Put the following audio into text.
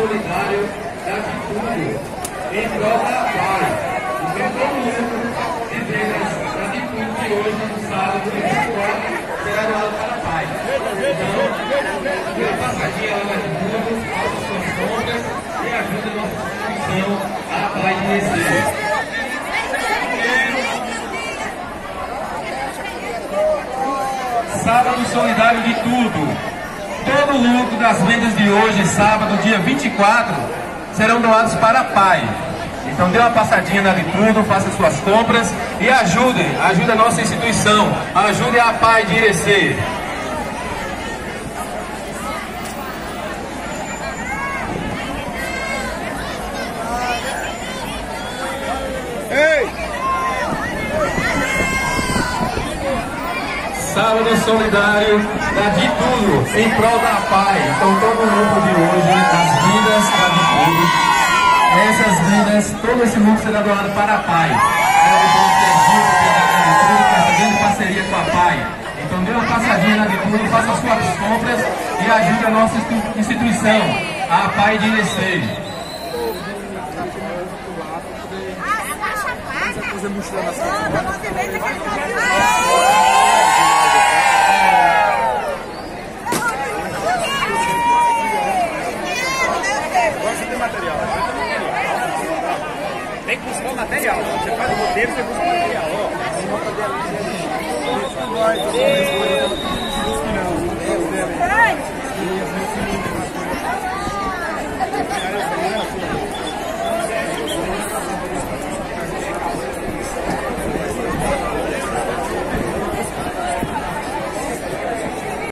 solidário da Atitude em prol da paz. Então, todo mundo que fez a Atitude hoje, no sábado, dia 24, será doado para a paz. Então, dê uma passadinha lá na Atitude, faça suas compras e ajude a nossa instituição a paz de Recife. Sábado solidário de tudo. Todo o lucro das vendas de hoje, sábado, dia 24, serão doados para a PAI. Então dê uma passadinha na de tudo, faça suas compras e ajude a nossa instituição, ajude a PAI de Irecê. Sábado solidário da De Tudo, em prol da PAI. Então todo o lucro de hoje, as vidas da De Tudo, essas vidas, todo esse lucro será doado para a PAI. É o bom Serginho, que está fazendo parceria com a PAI. Então dê uma passadinha na De Tudo, faça suas compras e ajude a nossa instituição, a PAI de Irecê. Tem que buscar o material. Você faz o roteiro, você busca o material.